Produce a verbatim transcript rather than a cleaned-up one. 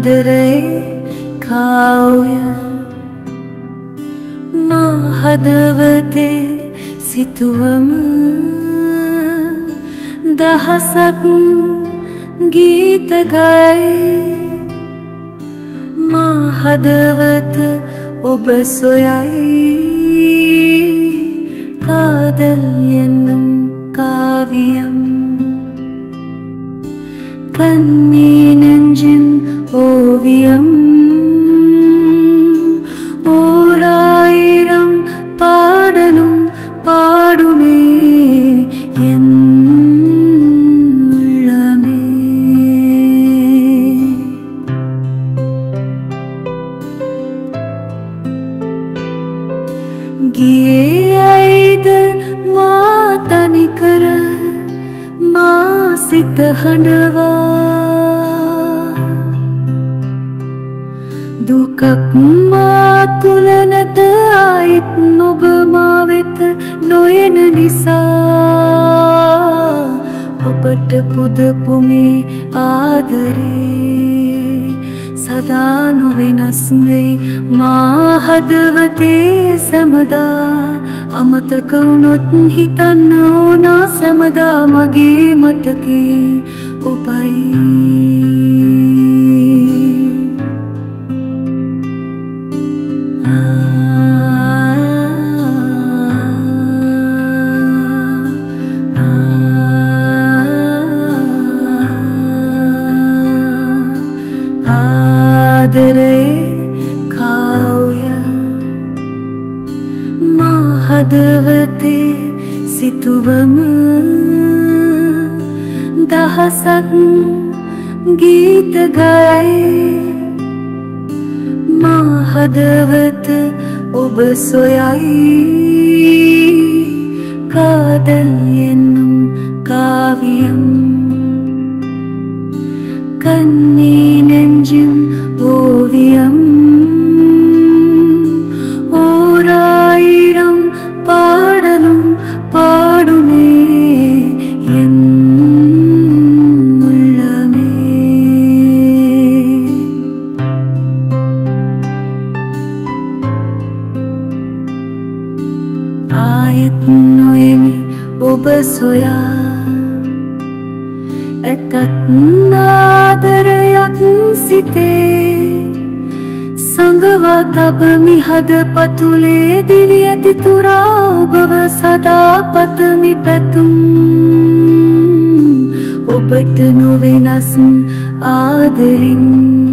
ආදරේ කාව්‍ය මා හදවතේ සිතුවම දහසක් ගීත ගයි මා හදවත ඔබ සොයයි කාදල් என்னும் காவியம் கண்ணீ நெஞ்சின் ஓவியம் ஓராயிரம் பாடலும் பாடுமே என் உள்ளமே ගියයිද මා තනිකර මා සිත හඬවා දුකක් මා තුල නැත ආයිත් නොබ මා වෙත නොයන නිසා ඔබට පුදපු මේ ආදරේ සදා නොවෙනස් වෙයි මා හදවතේ සැමදා අමතක වුණොත් හිතන්න ඕන සැමදා මගේ මතකේ ඔබයි ආදරේ කාව්‍ය මා හදවතේ සිතුවම දහසක් ගීත ගයි මා හදවත ඔබ සොයයි කාදල් என்னும் காவியம் கண்ணீ நெஞ்சின் ஓவியம் ஓராயிரம் பாடலும் பாடுமே என் உள்ளமே ආයත් නොයමි ඔබ සොයා ඇතත් ආදරයක් සිතේ සංගවා තබමි හදපතුලේ දිවි ඇති තුරා ඔබව සදා පතමි පැතුම් ඔබට නොවෙනස් ආදරින්